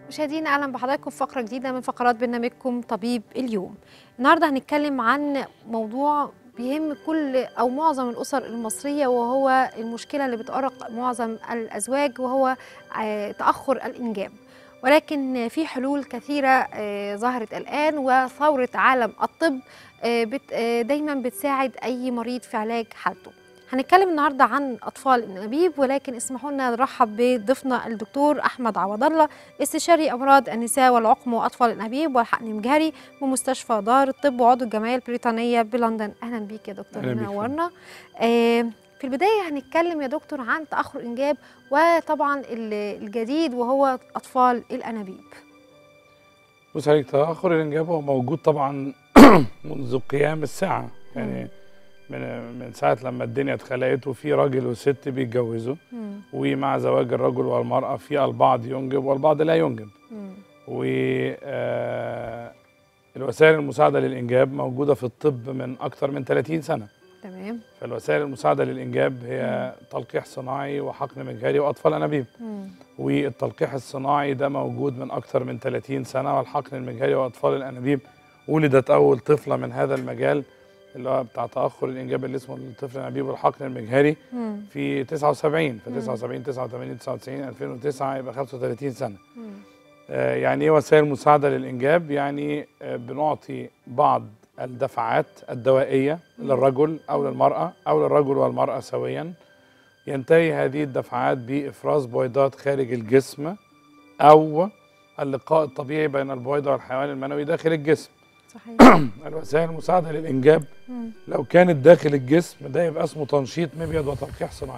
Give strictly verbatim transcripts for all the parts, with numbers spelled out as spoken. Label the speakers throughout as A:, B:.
A: مشاهدينا اهلا بحضراتكم في فقره جديده من فقرات برنامجكم طبيب اليوم. النهارده هنتكلم عن موضوع بيهم كل او معظم الاسر المصريه، وهو المشكله اللي بتؤرق معظم الازواج، وهو تاخر الانجاب. ولكن في حلول كثيره ظهرت الان، وثوره عالم الطب دايما بتساعد اي مريض في علاج حالته. هنتكلم النهارده عن اطفال الانابيب، ولكن اسمحوا لنا نرحب بضيفنا الدكتور احمد عوض الله، استشاري امراض النساء والعقم واطفال الانابيب والحقن المجهري بمستشفى دار الطب وعضو الجمعيه البريطانيه بلندن. اهلا بيك يا دكتور، منورنا. آه في البدايه هنتكلم يا دكتور عن تاخر الانجاب، وطبعا الجديد وهو اطفال الانابيب.
B: بص عليك، تاخر الانجاب هو موجود طبعا منذ قيام الساعه، يعني م. من من ساعه لما الدنيا اتخلقت وفي راجل وست بيتجوزوا، ومع زواج الرجل والمراه في البعض ينجب والبعض لا ينجب. و الوسائل المساعده للانجاب موجوده في الطب من اكثر من ثلاثين سنه.
A: تمام.
B: فالوسائل المساعده للانجاب هي مم. تلقيح صناعي وحقن مجهري واطفال انابيب. مم. والتلقيح الصناعي ده موجود من اكثر من ثلاثين سنه، والحقن المجهري واطفال الانابيب ولدت اول طفله من هذا المجال اللي هو بتاع تاخر الانجاب اللي اسمه الطفل الانابيب والحقن المجهري مم. في تسعة وسبعين، في تسعة وسبعين تسعة وثمانين تسعة وتسعين ألفين وتسعة، يبقى خمسة وثلاثين سنه. مم. آه يعني ايه وسائل مساعده للانجاب؟ يعني آه بنعطي بعض الدفعات الدوائيه مم. للرجل او للمراه او للرجل والمراه سويا، ينتهي هذه الدفعات بافراز بويضات خارج الجسم او اللقاء الطبيعي بين البويضه والحيوان المنوي داخل الجسم.
A: صحيح.
B: الوسائل المساعده للانجاب مم. لو كانت داخل الجسم ده يبقى اسمه تنشيط مبيض وتلقيح صناعي.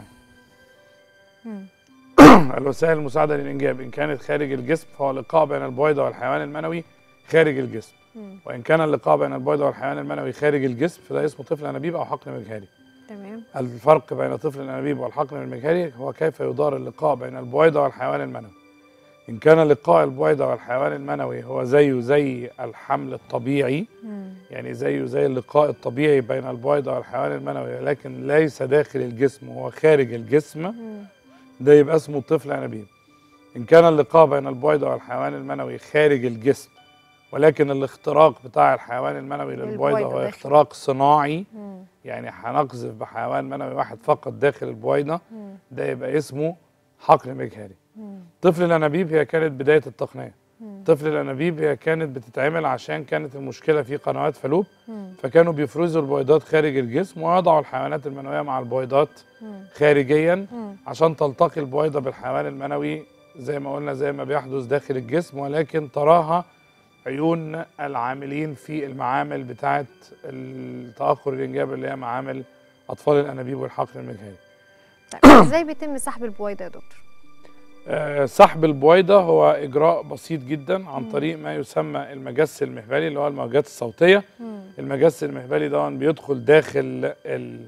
B: الوسائل المساعده للانجاب ان كانت خارج الجسم فهو لقاء بين البويضه والحيوان المنوي خارج الجسم. مم. وان كان اللقاء بين البويضه والحيوان المنوي خارج الجسم فده اسمه طفل انابيب او حقن مجهري.
A: تمام. الفرق
B: بين طفل الانابيب والحقن المجهري هو كيف يدار اللقاء بين البويضه والحيوان المنوي. إن كان لقاء البويضة والحيوان المنوي هو زيه زي الحمل الطبيعي، مم. يعني زيه زي اللقاء الطبيعي بين البويضة والحيوان المنوي، لكن ليس داخل الجسم وهو خارج الجسم، مم. ده يبقى اسمه طفل أنابيب. إن كان اللقاء بين البويضة والحيوان المنوي خارج الجسم، ولكن الاختراق بتاع الحيوان المنوي للبويضة هو اختراق صناعي، مم. يعني هنقذف بحيوان منوي واحد فقط داخل البويضة، مم. ده يبقى اسمه حقن مجهري. مم. طفل الانابيب هي كانت بدايه التقنيه. مم. طفل الانابيب هي كانت بتتعمل عشان كانت المشكله في قنوات فالوب، مم. فكانوا بيفرزوا البويضات خارج الجسم ويضعوا الحيوانات المنويه مع البويضات مم. خارجيا، مم. عشان تلتقي البويضه بالحيوان المنوي زي ما قلنا زي ما بيحدث داخل الجسم، ولكن تراها عيون العاملين في المعامل بتاعه تاخر الانجاب اللي هي معامل اطفال الانابيب والحقن المجهري.
A: طيب ازاي بيتم سحب البويضه يا دكتور؟
B: أه سحب البويضة هو إجراء بسيط جدا عن طريق ما يسمى المجس المهبلي اللي هو الموجات الصوتية. مم. المجس المهبلي ده بيدخل داخل ال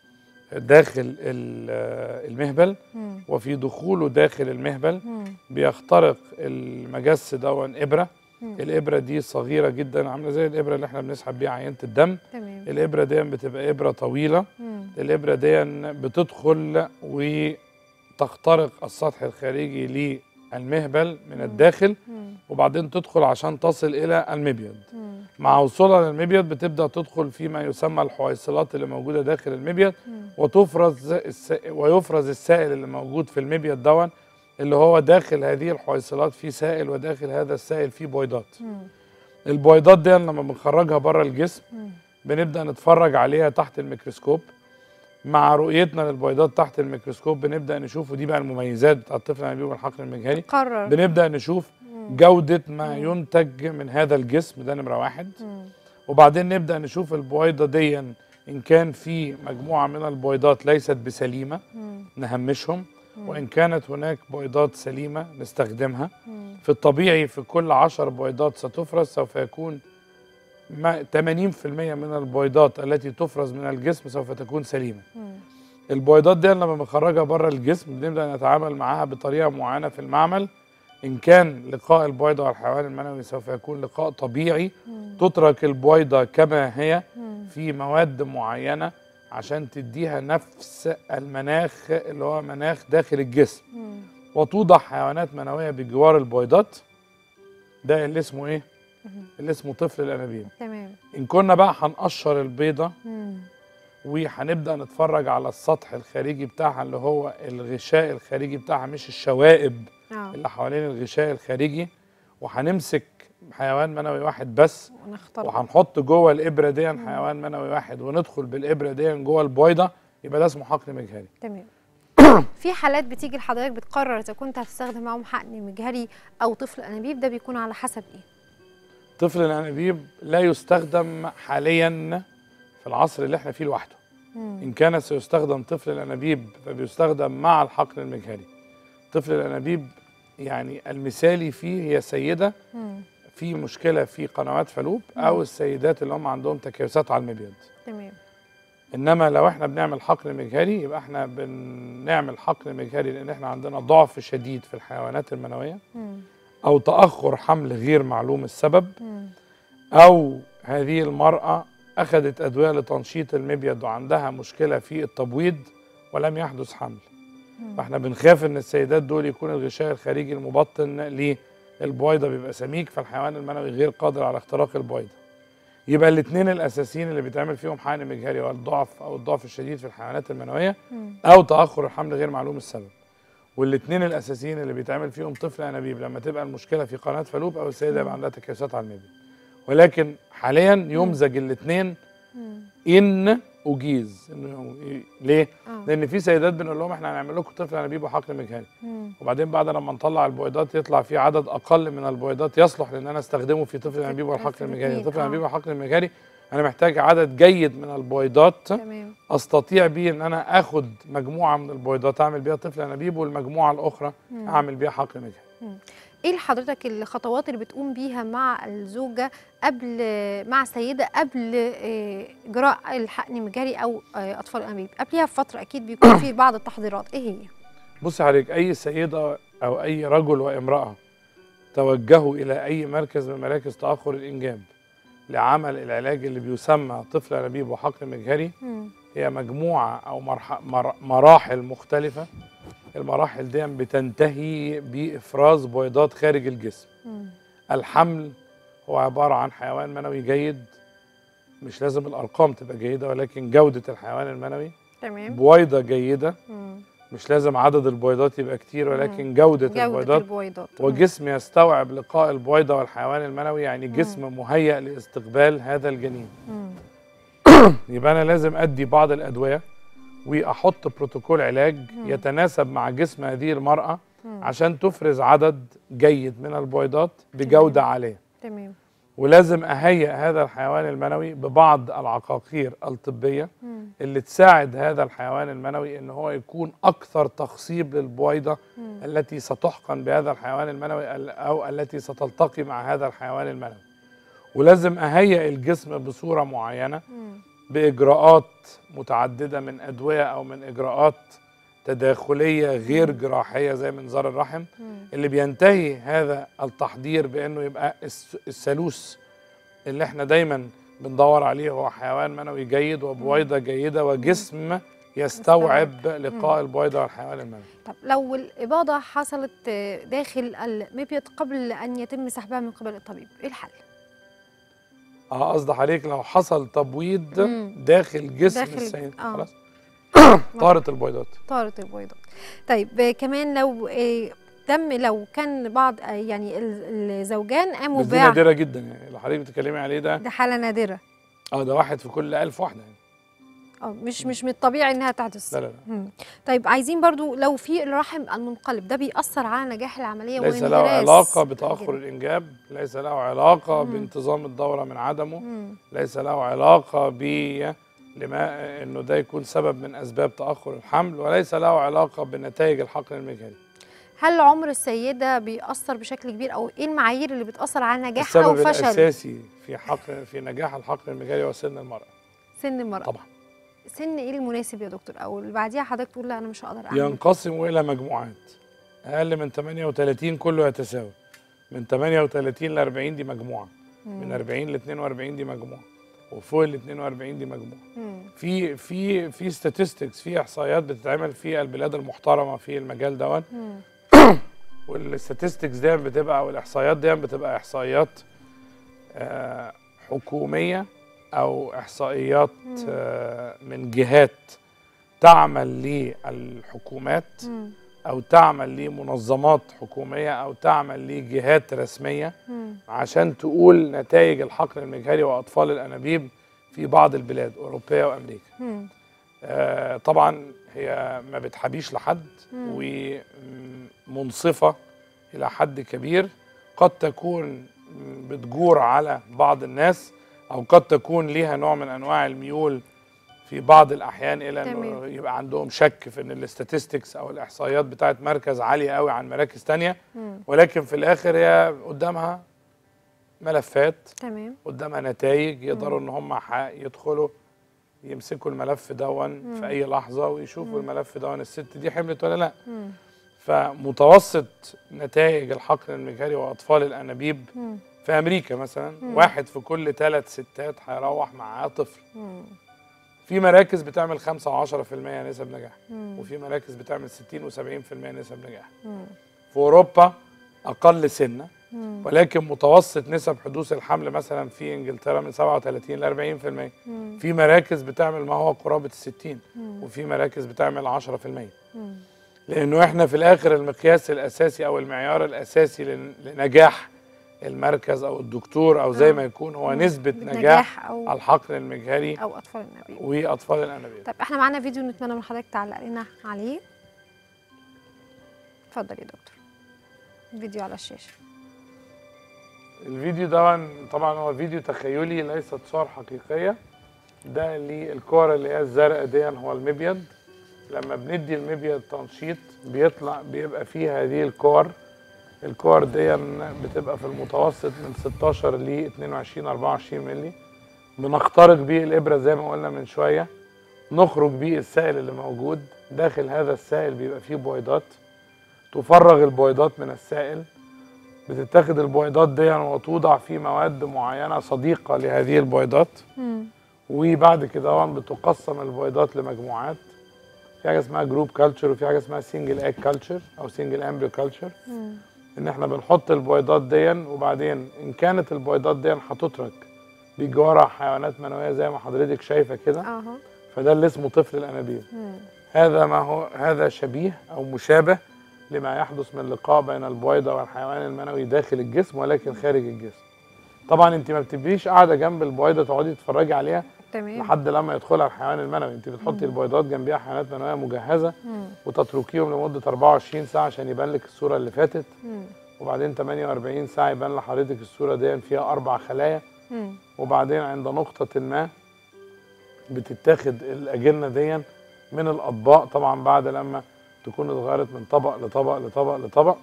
B: داخل ال المهبل، مم. وفي دخوله داخل المهبل مم. بيخترق المجس ده إبرة. مم. الإبرة دي صغيرة جدا عاملة زي الإبرة اللي احنا بنسحب بيها عينة الدم.
A: تمام.
B: الإبرة دي بتبقى إبرة طويلة. مم. الإبرة دي بتدخل و تخترق السطح الخارجي للمهبل من الداخل، وبعدين تدخل عشان تصل إلى المبيض. مع وصولها للمبيض بتبدأ تدخل فيما يسمى الحويصلات اللي موجودة داخل المبيض، وتفرز الس... ويفرز السائل اللي موجود في المبيض دون، اللي هو داخل هذه الحويصلات في سائل، وداخل هذا السائل في بويضات. البويضات دي لما بنخرجها بره الجسم بنبدأ نتفرج عليها تحت الميكروسكوب. مع رؤيتنا للبويضات تحت الميكروسكوب بنبدا نشوف، ودي بقى المميزات بتاع الطفل الانابيب والحقن المجهري،
A: قرر.
B: بنبدا نشوف مم. جوده ما مم. ينتج من هذا الجسم، ده نمره واحد. مم. وبعدين نبدا نشوف البويضه دي ان كان في مجموعه من البويضات ليست بسليمه مم. نهمشهم، مم. وان كانت هناك بويضات سليمه نستخدمها. مم. في الطبيعي في كل عشر بويضات ستفرز سوف يكون ثمانين بالمئة من البويضات التي تفرز من الجسم سوف تكون سليمة. مم. البويضات دي لما بنخرجها بره الجسم بنبدأ نتعامل معها بطريقة معينة في المعمل. إن كان لقاء البويضة والحيوان المنوي سوف يكون لقاء طبيعي، مم. تترك البويضة كما هي مم. في مواد معينة عشان تديها نفس المناخ اللي هو مناخ داخل الجسم، مم. وتوضع حيوانات منوية بجوار البويضات ده اللي اسمه ايه؟
A: مم.
B: اللي اسمه طفل الانابيب.
A: تمام.
B: ان كنا بقى هنقشر البيضه
A: مم.
B: وهنبدا نتفرج على السطح الخارجي بتاعها اللي هو الغشاء الخارجي بتاعها مش الشوائب
A: اه
B: اللي حوالين الغشاء الخارجي، وهنمسك حيوان منوي واحد بس
A: ونختار.
B: وهنحط جوه الابره دي حيوان منوي واحد وندخل بالابره دي جوه البويضه، يبقى ده اسمه حقن مجهري.
A: تمام. في حالات بتيجي لحضرتك بتقرر اذا كنت هتستخدم معاهم حقن مجهري او طفل انابيب، ده بيكون على حسب ايه؟
B: طفل الانابيب لا يستخدم حاليا في العصر اللي احنا فيه لوحده.
A: مم.
B: ان كان سيستخدم طفل الانابيب فبيستخدم مع الحقن المجهري. طفل الانابيب يعني المثالي فيه هي سيده
A: مم.
B: في مشكله في قنوات فالوب او السيدات اللي هم عندهم تكيسات على المبيض.
A: تمام.
B: انما لو احنا بنعمل حقن مجهري يبقى احنا بنعمل حقن مجهري لان احنا عندنا ضعف شديد في الحيوانات المنويه،
A: مم.
B: او تاخر حمل غير معلوم السبب،
A: مم.
B: او هذه المراه اخذت ادويه لتنشيط المبيض وعندها مشكله في التبويض ولم يحدث حمل.
A: مم.
B: فاحنا بنخاف ان السيدات دول يكون الغشاء الخارجي المبطن للبويضه بيبقى سميك، فالحيوان المنوي غير قادر على اختراق البويضه. يبقى الاثنين الاساسيين اللي بيتعمل فيهم حقن مجهري هو الضعف او الضعف الشديد في الحيوانات المنويه
A: مم.
B: او تاخر الحمل غير معلوم السبب. والاثنين الاساسيين اللي بيتعمل فيهم طفل انابيب لما تبقى المشكله في قناه فالوب او السيده يبقى عندها تكيسات على المبيض. ولكن حاليا يمزج الاثنين ان اجيز. انه ليه؟
A: آه.
B: لان في سيدات بنقول لهم احنا هنعمل لكم طفل انابيب وحقن مجهري،
A: مم.
B: وبعدين بعد لما نطلع البويضات يطلع في عدد اقل من البويضات يصلح لان انا استخدمه في طفل الانابيب والحقن المجهري. طفل الانابيب والحقن المجهري انا محتاج عدد جيد من البويضات
A: تمام.
B: استطيع بيه ان انا اخد مجموعه من البويضات اعمل بيها طفل انابيب والمجموعه الاخرى
A: مم.
B: اعمل بيها حقن مجهري.
A: مم. ايه حضرتك الخطوات اللي بتقوم بيها مع الزوجه قبل مع السيده قبل آه، اجراء الحقن المجهري او آه، اطفال الانابيب؟ قبلها بفتره اكيد بيكون في بعض التحضيرات، ايه هي؟
B: بص حضرتك، اي سيده او اي رجل وامراه توجهوا الى اي مركز من مراكز تاخر الانجاب لعمل العلاج اللي بيسمى طفل انابيب وحقن مجهري،
A: مم.
B: هي مجموعه او مرح مر مراحل مختلفه. المراحل دي بتنتهي بافراز بويضات خارج الجسم.
A: مم.
B: الحمل هو عباره عن حيوان منوي جيد، مش لازم الارقام تبقى جيده ولكن جوده الحيوان المنوي.
A: تمام.
B: بويضه جيده،
A: مم.
B: مش لازم عدد البويضات يبقى كتير ولكن جوده,
A: جودة
B: البويضات,
A: البويضات.
B: وجسم يستوعب لقاء البويضه والحيوان المنوي، يعني جسم مهيأ لاستقبال هذا الجنين.
A: مم.
B: يبقى انا لازم ادي بعض الادويه واحط بروتوكول علاج
A: مم.
B: يتناسب مع جسم هذه المراه
A: مم.
B: عشان تفرز عدد جيد من البويضات بجوده
A: تمام.
B: عاليه.
A: تمام.
B: ولازم اهيئ هذا الحيوان المنوي ببعض العقاقير الطبيه
A: مم.
B: اللي تساعد هذا الحيوان المنوي ان هو يكون اكثر تخصيب للبويضه
A: مم.
B: التي ستحقن بهذا الحيوان المنوي او التي ستلتقي مع هذا الحيوان المنوي. ولازم اهيئ الجسم بصوره معينه
A: مم.
B: باجراءات متعدده من ادويه او من اجراءات تداخليه غير جراحيه زي منظار الرحم،
A: مم.
B: اللي بينتهي هذا التحضير بانه يبقى الس- الثالوث اللي احنا دايما بندور عليه هو حيوان منوي جيد وبويضه جيده وجسم يستوعب لقاء البويضه والحيوان المنوي.
A: طب لو الإباضة حصلت آه، داخل المبيض قبل أن يتم سحبها من قبل الطبيب، إيه الحل؟
B: اه قصدي عليك لو حصل تبويض
A: مم.
B: داخل جسم
A: داخل-
B: السيد،
A: آه.
B: خلاص طارت البويضات.
A: طارت البويضات. طيب آه، كمان لو آه، تم لو كان بعض آه، يعني ال- الزوجان قاموا
B: بس دي
A: باع،
B: نادره جدا، يعني اللي حضرتك بتتكلمي عليه ده
A: ده حالة نادرة.
B: اه ده واحد في كل ألف واحده يعني.
A: اه مش مش من الطبيعي انها تحدث.
B: لا لا لا.
A: مم. طيب عايزين برضو لو في الرحم المنقلب ده بيأثر على نجاح العملية
B: ليس له
A: وانغراس
B: علاقه بتاخر
A: الجنين.
B: الانجاب، ليس له علاقه
A: مم.
B: بانتظام الدوره من عدمه،
A: مم.
B: ليس له علاقه ب لما انه ده يكون سبب من اسباب تاخر الحمل، وليس له علاقه بنتائج الحقن المجهري.
A: هل عمر السيدة بيأثر بشكل كبير او ايه المعايير اللي بتأثر على نجاح
B: السبب
A: او فشل؟
B: الاساسي في حقن في نجاح الحقن المجهري هو سن المراه.
A: سن المرأة
B: طبعا
A: سن ايه المناسب يا دكتور، او اللي بعديها حضرتك تقول لا انا مش هقدر اعمل؟
B: ينقسم الى مجموعات. اقل من ثمانية وثلاثين كله يتساوي، من ثمانية وثلاثين ل أربعين دي مجموعه، من أربعين ل اثنين وأربعين دي مجموعه، وفوق ال اثنين وأربعين دي مجموعه.
A: مم.
B: في في في statistics، في احصائيات بتتعمل في البلاد المحترمه في المجال دوت،
A: مم.
B: والستاتستكس دي بتبقى او الاحصائيات دي بتبقى احصائيات آه حكوميه او احصائيات آه من جهات تعمل للحكومات
A: مم.
B: او تعمل لمنظمات حكوميه او تعمل لجهات رسميه
A: مم.
B: عشان تقول نتائج الحقن المجهري واطفال الانابيب في بعض البلاد اوروبيه وامريكا.
A: مم.
B: آه طبعا هي ما بتحبيش لحد ومنصفه الى حد كبير، قد تكون بتجور على بعض الناس او قد تكون ليها نوع من انواع الميول في بعض الاحيان الى انه يبقى عندهم شك في ان الاستاتستكس او الاحصائيات بتاعت مركز عاليه قوي عن مراكز تانية، ولكن في الاخر هي قدامها ملفات،
A: تمام،
B: قدامها نتائج يقدروا ان هم يدخلوا يمسكوا الملف دون في اي لحظه ويشوفوا مم. الملف دون الست دي حملت ولا لا. مم. فمتوسط نتائج الحقن المجهري واطفال الانابيب مم. في امريكا مثلا مم. واحد في كل ثلاث ستات هيروح معاه طفل. مم. في مراكز بتعمل خمسة وعشرة في المية نسب نجاح، مم. وفي مراكز بتعمل ستين وسبعين في المية نسب نجاح. مم. في اوروبا اقل سنه، مم. ولكن متوسط نسب حدوث الحمل مثلا في انجلترا من سبعة وثلاثين ل أربعين في المية. مم. في مراكز بتعمل ما هو قرابه الستين، مم. وفي مراكز بتعمل عشرة في المية. مم. لانه احنا في الاخر المقياس الاساسي او المعيار الاساسي لنجاح المركز او الدكتور او زي آه. ما يكون هو مم. نسبه نجاح, نجاح أو الحقن المجهري
A: او اطفال الانابيب
B: واطفال الانابيب.
A: طب احنا معانا فيديو نتمنى من حضرتك تعلق لنا عليه. اتفضل يا دكتور، الفيديو على الشاشه.
B: الفيديو ده طبعا هو فيديو تخيلي ليست صور حقيقيه. ده اللي الكور اللي هي الزرقاء دي هو المبيض. لما بندي المبيض تنشيط بيطلع بيبقى فيه هذه الكور. الكور دي بتبقى في المتوسط من ستاشر ل اتنين وعشرين أربعة وعشرين مللي. بنخترق بيه الابره زي ما قلنا من شويه، نخرج بيه السائل اللي موجود. داخل هذا السائل بيبقى فيه بويضات، تفرغ البويضات من السائل، بتتاخد البويضات دي وتوضع في مواد معينه صديقه لهذه البويضات. مم. وبعد كده بتقسم البويضات لمجموعات. في حاجه اسمها جروب كلتشر وفي حاجه اسمها سنجل ايج كلتشر او سنجل امبريو كلتشر. ان احنا بنحط البويضات دي وبعدين ان كانت البويضات دي هتترك بجوارها حيوانات منويه زي ما حضرتك شايفه كده، أه. فده اللي اسمه طفل الانابيب. مم. هذا ما هو هذا شبيه او مشابه لما يحدث من لقاء بين البويضه والحيوان المنوي داخل الجسم ولكن خارج الجسم. طبعا انت ما بتبقيش قاعده جنب البويضه تقعدي تتفرجي عليها تمام لحد لما يدخلها الحيوان المنوي. انت بتحطي البويضات جنبيها حيوانات منويه مجهزه مم. وتتركيهم لمده أربعة وعشرين ساعه عشان يبان لك الصوره اللي فاتت. مم. وبعدين ثمانية وأربعين ساعه يبان لحضرتك الصوره دي فيها اربع خلايا. مم. وبعدين عند نقطه ما بتتاخد الاجنه دي من الاطباق، طبعا بعد لما تكون اتغيرت من طبق لطبق لطبق لطبق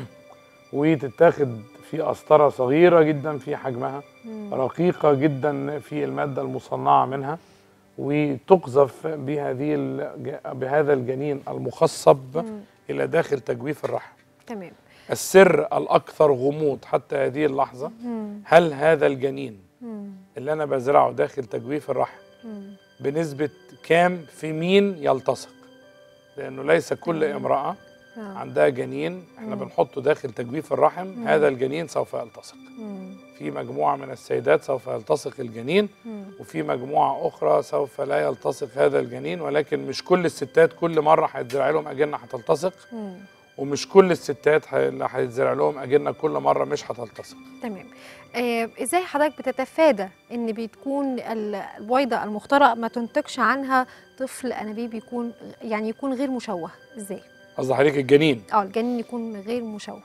B: وتتاخد في قسطره صغيره جدا في حجمها، مم. رقيقه جدا في الماده المصنعه منها، وتقذف بهذه بهذا الجنين المخصب مم. الى داخل تجويف الرحم.
A: تمام.
B: السر الاكثر غموض حتى هذه اللحظه، مم. هل هذا الجنين مم. اللي انا بزرعه داخل تجويف الرحم مم. بنسبه كام في مين يلتصق؟ لانه ليس كل امراه آه. عندها جنين احنا مم. بنحطه داخل تجويف الرحم مم. هذا الجنين سوف يلتصق. مم. في مجموعه من السيدات سوف يلتصق الجنين مم. وفي مجموعه اخرى سوف لا يلتصق هذا الجنين، ولكن مش كل الستات كل مره هيتزرع لهم اجنه هتلتصق، مم. ومش كل الستات اللي هيتزرع لهم اجنه كل مره مش هتلتصق.
A: تمام. آه ازاي حضرتك بتتفادى ان بتكون البويضه المخترقه ما تنتجش عنها طفل انابيب يكون يعني يكون غير مشوه؟ ازاي؟
B: قصدي حضرتك الجنين؟
A: اه الجنين يكون غير مشوه.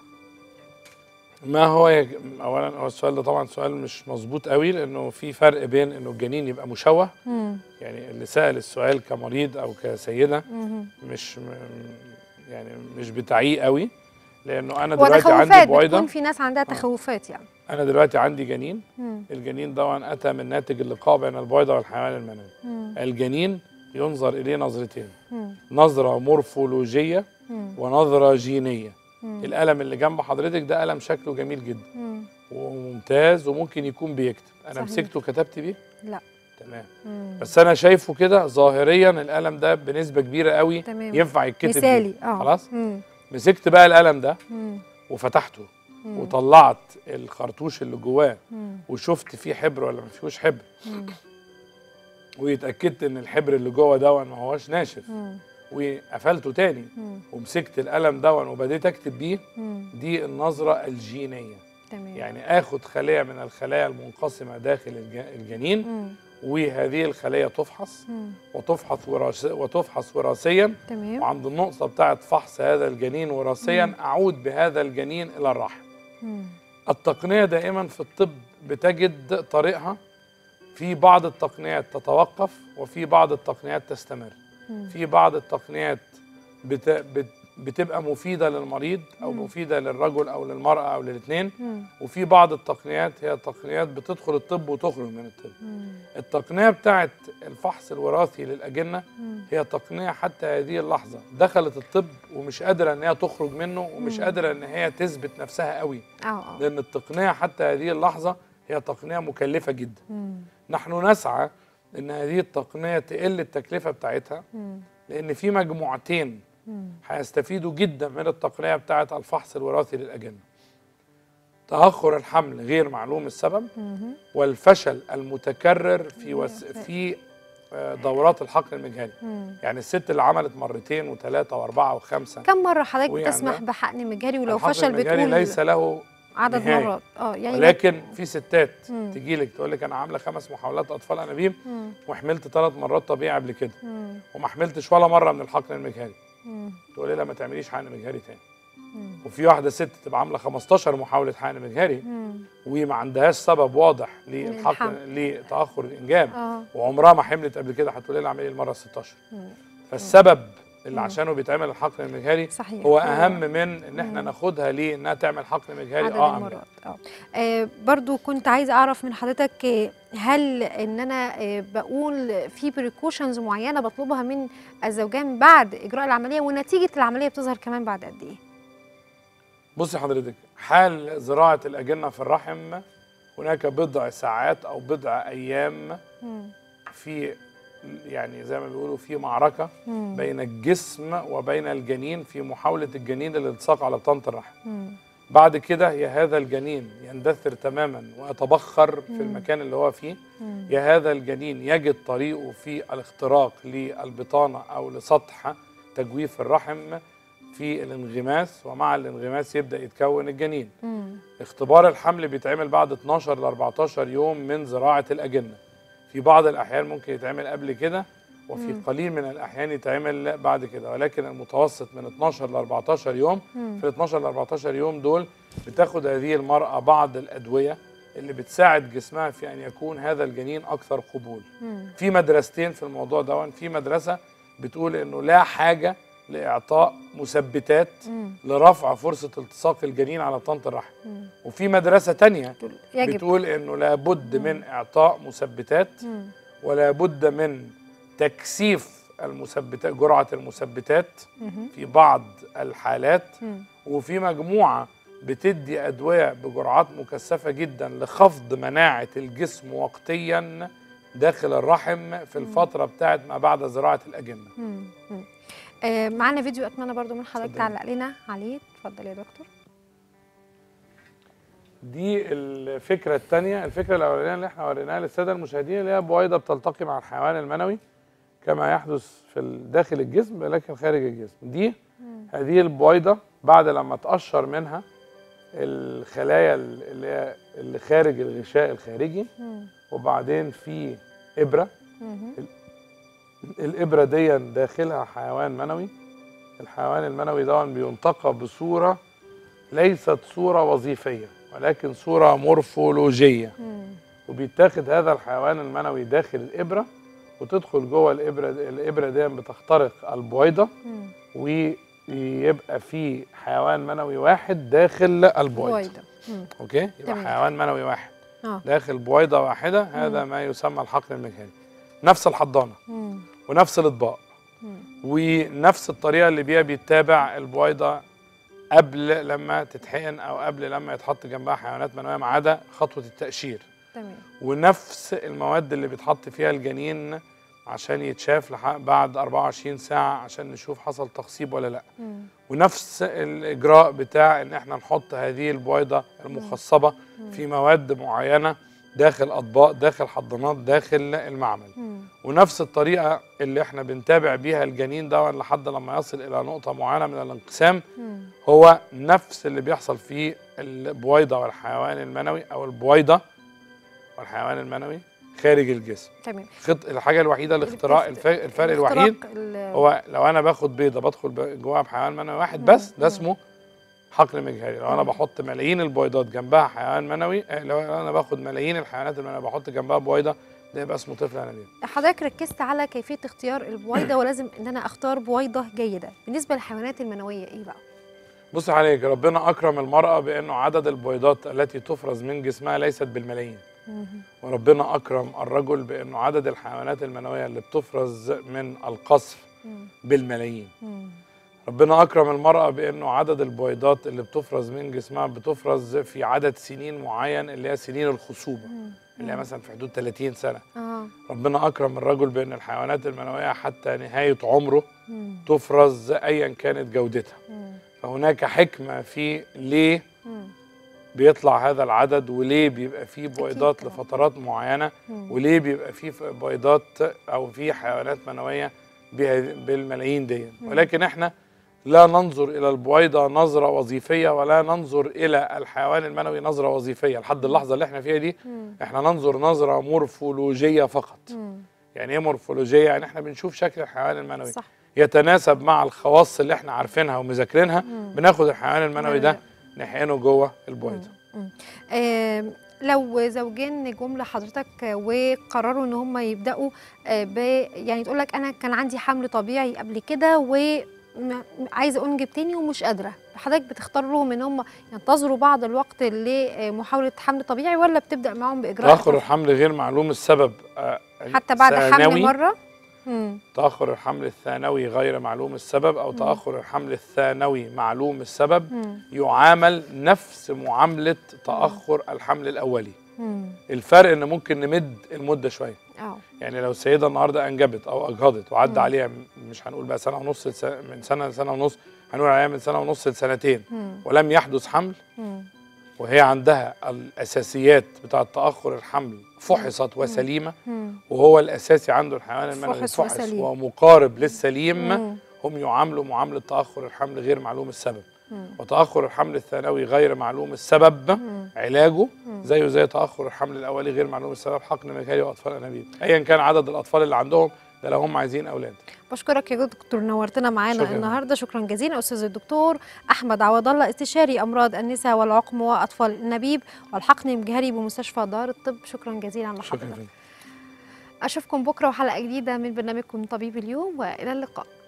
B: ما هو يج... اولا هو السؤال ده طبعا سؤال مش مظبوط قوي، لانه في فرق بين انه الجنين يبقى مشوه، مم. يعني اللي سأل السؤال كمريض او كسيده مم. مش م... يعني مش بتاعيه قوي، لانه انا دلوقتي عندي بويضه
A: بتكون في ناس عندها تخوفات يعني.
B: انا دلوقتي عندي جنين، مم. الجنين ده اتى من ناتج اللقاء بين البويضه والحيوان المنوي. مم. الجنين ينظر اليه نظرتين، مم. نظره مورفولوجيه مم. ونظره جينيه. مم. القلم اللي جنب حضرتك ده قلم شكله جميل جدا مم. وممتاز وممكن يكون بيكتب. انا صحيح. مسكته كتبت بيه؟
A: لا.
B: تمام. مم. بس انا شايفه كده ظاهريا القلم ده بنسبه كبيره قوي تمام. ينفع يتكتب
A: مثالي اه
B: خلاص. مم. مسكت بقى القلم ده
A: مم.
B: وفتحته
A: مم.
B: وطلعت الخرطوش اللي جواه
A: مم.
B: وشفت فيه حبر ولا ما فيهوش حبر،
A: مم.
B: واتاكدت ان الحبر اللي جوه دون ما هوش ناشف،
A: مم.
B: وقفلته تاني
A: مم.
B: ومسكت القلم دون وبديت اكتب بيه،
A: مم.
B: دي النظره الجينيه.
A: تمام.
B: يعني اخد خليه من الخلايا المنقسمه داخل الج- الجنين،
A: مم.
B: وهذه الخليه تفحص
A: مم.
B: وتفحص وراث وتفحص وراثيا،
A: تمام.
B: وعند النقطه بتاعه فحص هذا الجنين وراثيا
A: مم.
B: اعود بهذا الجنين الى الرحم.
A: مم.
B: التقنيه دائما في الطب بتجد طريقها، في بعض التقنيات تتوقف وفي بعض التقنيات تستمر.
A: مم.
B: في بعض التقنيات بت... بت... بتبقى مفيدة للمريض أو
A: مم.
B: مفيدة للرجل أو للمرأة أو للاثنين،
A: مم.
B: وفي بعض التقنيات هي تقنيات بتدخل الطب وتخرج من الطب.
A: مم.
B: التقنية بتاعت الفحص الوراثي للأجنة
A: مم.
B: هي تقنية حتى هذه اللحظة دخلت الطب ومش قادرة إن هي تخرج منه، ومش
A: مم.
B: قادرة إن هي تثبت نفسها قوي،
A: اه اه
B: لأن التقنية حتى هذه اللحظة هي تقنية مكلفة جدا.
A: مم.
B: نحن نسعى ان هذه التقنيه تقل التكلفه بتاعتها،
A: مم.
B: لان في مجموعتين
A: مم.
B: هيستفيدوا جدا من التقنيه بتاعه الفحص الوراثي للاجنه: تاخر الحمل غير معلوم السبب،
A: مم.
B: والفشل المتكرر في وس... في آه، دورات الحقن المجهري.
A: مم.
B: يعني الست اللي عملت مرتين وثلاثه واربعه وخمسه
A: كم مرة حضرتك
B: ويعني
A: بتسمح
B: ده
A: بحقن مجهري، ولو
B: الحقن
A: فشل
B: المجهري
A: بتقول
B: ليس له
A: عدد
B: نهاية.
A: مرات؟ اه يعني
B: ولكن في ستات
A: مم.
B: تجي لك تقول لك انا عامله خمس محاولات اطفال انابيب
A: مم.
B: وحملت ثلاث مرات طبيعي قبل كده
A: مم.
B: وما حملتش ولا مره من الحقن المجهري،
A: مم.
B: تقول لي لا ما تعمليش حقن مجهري تاني.
A: مم.
B: وفي واحده ست تبقى عامله خمستاشر محاوله حقن مجهري
A: مم.
B: وما عندهاش سبب واضح للحقن
A: للحمل.
B: لتاخر الانجاب،
A: اه
B: وعمرها ما حملت قبل كده، هتقول لي اعملي المره ستاشر.
A: مم.
B: فالسبب اللي
A: مم.
B: عشانه بيتعمل الحقن المجهري
A: صحيح
B: هو اهم من ان احنا
A: مم.
B: ناخدها ليه انها تعمل حقن مجهري.
A: عدد
B: اه
A: المرات. اه آه، برضو كنت عايزه اعرف من حضرتك، آه، هل ان انا آه، بقول في بريكوشنز معينه بطلبها من الزوجان بعد اجراء العمليه، ونتيجه العمليه بتظهر كمان بعد قد ايه؟
B: بصي حضرتك، حال زراعه الاجنه في الرحم هناك بضع ساعات او بضع ايام
A: مم.
B: في، يعني زي ما بيقولوا في معركه
A: مم.
B: بين الجسم وبين الجنين في محاوله الجنين للالتصاق على بطانه الرحم.
A: مم.
B: بعد كده يا هذا الجنين يندثر تماما ويتبخر في
A: مم.
B: المكان اللي هو فيه،
A: مم.
B: يا هذا الجنين يجد طريقه في الاختراق للبطانه او لسطح تجويف الرحم في الانغماس، ومع الانغماس يبدا يتكون الجنين.
A: مم.
B: اختبار الحمل بيتعمل بعد اتناشر ل اربعتاشر يوم من زراعه الاجنه. في بعض الاحيان ممكن يتعمل قبل كده، وفي
A: مم.
B: قليل من الاحيان يتعمل بعد كده، ولكن المتوسط من اتناشر ل اربعتاشر يوم.
A: مم.
B: في ال اتناشر ل اربعتاشر يوم دول بتاخد هذه المراه بعض الادويه اللي بتساعد جسمها في ان يكون هذا الجنين اكثر قبول.
A: مم.
B: في مدرستين في الموضوع ده، في مدرسه بتقول انه لا حاجه لاعطاء مثبتات
A: مم.
B: لرفع فرصه التصاق الجنين على بطانه الرحم،
A: مم.
B: وفي مدرسه تانية
A: دول- يجب
B: بتقول انه لابد
A: مم.
B: من اعطاء مثبتات،
A: مم.
B: ولا بد من تكثيف المثبتات، جرعه المثبتات
A: مم.
B: في بعض الحالات،
A: مم.
B: وفي مجموعه بتدي ادويه بجرعات مكثفه جدا لخفض مناعه الجسم وقتيا داخل الرحم في الفتره بتاعت ما بعد زراعه الاجنه.
A: مم. مم. آه، معانا فيديو اتمنى برضو من حضرتك
B: اتفضلي.
A: تعلق لنا عليه. اتفضل يا دكتور.
B: دي الفكره الثانيه. الفكره الاولانيه اللي احنا وريناها للساده المشاهدين اللي هي بويضه بتلتقي مع الحيوان المنوي كما يحدث في داخل الجسم لكن خارج الجسم. دي
A: مم.
B: هذه البويضه بعد لما تقشر منها الخلايا اللي هي اللي خارج الغشاء الخارجي،
A: مم.
B: وبعدين في ابره،
A: مم.
B: الابره دي داخلها حيوان منوي. الحيوان المنوي ده بينتقى بصوره ليست صوره وظيفيه ولكن صوره مورفولوجيه،
A: مم.
B: وبيتاخد هذا الحيوان المنوي داخل الابره وتدخل جوه الابره. الابره دي بتخترق البويضه
A: مم.
B: ويبقى في حيوان منوي واحد داخل البويضه.
A: بويضة. مم.
B: اوكي، يبقى
A: تمام.
B: حيوان منوي واحد
A: اه
B: داخل بويضه واحده، هذا ما يسمى الحقن المجهري. نفس الحضانه
A: مم.
B: ونفس الاطباق
A: مم.
B: ونفس الطريقه اللي بيها بيتابع البويضه قبل لما تتحقن او قبل لما يتحط جنبها حيوانات منويه، ما عدا خطوه التقشير.
A: تمام.
B: ونفس المواد اللي بيتحط فيها الجنين عشان يتشاف لح- بعد أربعة وعشرين ساعة عشان نشوف حصل تخصيب ولا لا.
A: مم.
B: ونفس الإجراء بتاع إن احنا نحط هذه البويضة المخصبة في مواد معينة داخل أطباق، داخل حضانات، داخل المعمل.
A: مم.
B: ونفس الطريقة اللي احنا بنتابع بيها الجنين ده لحد لما يصل إلى نقطة معينة من الانقسام
A: مم.
B: هو نفس اللي بيحصل في البويضة والحيوان المنوي أو البويضة والحيوان المنوي خارج الجسم.
A: تمام.
B: خط... الحاجة الوحيدة الاختراع الف... الفرق الوحيد
A: ال-
B: هو لو أنا باخد بيضة بدخل ب- جواها بحيوان منوي واحد بس، ده اسمه حقن مجهري. لو أنا
A: مم.
B: بحط ملايين البويضات جنبها حيوان منوي، آه، لو أنا باخد ملايين الحيوانات المنوية بحط جنبها بويضة، ده يبقى اسمه طفل أنابيب.
A: حضرتك ركزت على كيفيه اختيار البويضه ولازم ان انا اختار بويضه جيده. بالنسبه للحيوانات المنويه ايه بقى؟
B: بص عليك، ربنا أكرم المرأة بأنه عدد البويضات التي تفرز من جسمها ليست بالملايين.
A: مم.
B: وربنا أكرم الرجل بأنه عدد الحيوانات المنوية اللي بتفرز من القصف
A: مم.
B: بالملايين.
A: مم.
B: ربنا أكرم المرأة بأنه عدد البويضات اللي بتفرز من جسمها بتفرز في عدد سنين معين اللي هي سنين الخصوبة،
A: مم.
B: اللي هي مثلا في حدود ثلاثين سنة.
A: اه.
B: ربنا أكرم الرجل بأن الحيوانات المنوية حتى نهاية عمره
A: مم.
B: تفرز أيا كانت جودتها.
A: مم.
B: فهناك حكمة في ليه
A: مم.
B: بيطلع هذا العدد، وليه بيبقى فيه بويضات
A: طبعاً.
B: لفترات معينة،
A: مم.
B: وليه بيبقى فيه بويضات أو فيه حيوانات منوية بها- بالملايين دي. ولكن احنا لا ننظر إلى البويضة نظرة وظيفية ولا ننظر إلى الحيوان المنوي نظرة وظيفية. لحد اللحظة اللي احنا فيها دي
A: مم.
B: احنا ننظر نظرة مورفولوجية فقط.
A: مم.
B: يعني ايه مورفولوجية؟ يعني احنا بنشوف شكل الحيوان المنوي
A: صح.
B: يتناسب مع الخواص اللي احنا عارفينها ومذاكرينها،
A: مم.
B: بناخد الحيوان المنوي ده
A: لا.
B: نحقنه جوه البويضة.
A: مم. آه لو زوجين جم لحضرتك وقرروا ان هم يبداوا آه ب يعني تقول لك انا كان عندي حمل طبيعي قبل كده وعايزه انجب تاني ومش قادره، حضرتك بتختار لهم ان هم ينتظروا بعض الوقت لمحاوله حمل طبيعي ولا بتبدا معاهم باجراء
B: تأخر الحمل غير معلوم السبب آه،
A: حتى بعد حمل
B: ثانوي.
A: مره؟ مم.
B: تأخر الحمل الثانوي غير معلوم السبب أو تأخر الحمل الثانوي معلوم السبب
A: مم.
B: يعامل نفس معاملة تأخر الحمل الأولي.
A: مم.
B: الفرق إن ممكن نمد المدة شوية.
A: اه.
B: يعني لو السيدة النهاردة أنجبت أو أجهضت وعدى
A: مم.
B: عليها مش هنقول بقى سنة ونص لس- من سنة لسنة ونص، هنقول عليها من سنة ونص لسنتين
A: مم.
B: ولم يحدث حمل،
A: مم.
B: وهي عندها الأساسيات بتاعة تأخر الحمل فحصت وسليمة،
A: مم.
B: وهو الأساسي عنده الحيوان المنوي
A: فحص
B: فحص
A: وسليم.
B: ومقارب للسليم،
A: مم.
B: هم يعاملوا معاملة تأخر الحمل غير معلوم السبب.
A: مم.
B: وتأخر الحمل الثانوي غير معلوم السبب
A: مم.
B: علاجه
A: مم.
B: زيه زي تأخر الحمل الأولي غير معلوم السبب حقن مجهري وأطفال أنابيب، أيا كان عدد الأطفال اللي عندهم، ده لو هم عايزين أولاد.
A: بشكرك يا دكتور، نورتنا معانا
B: شكراً.
A: النهارده. شكرا جزيلا استاذ الدكتور احمد عوض الله، استشاري امراض النساء والعقم واطفال الانابيب والحقن المجهري بمستشفى دار الطب. شكرا جزيلا
B: شكرا
A: لحضرتك.
B: فيك.
A: اشوفكم بكره وحلقه جديده من برنامجكم طبيب اليوم، والى اللقاء.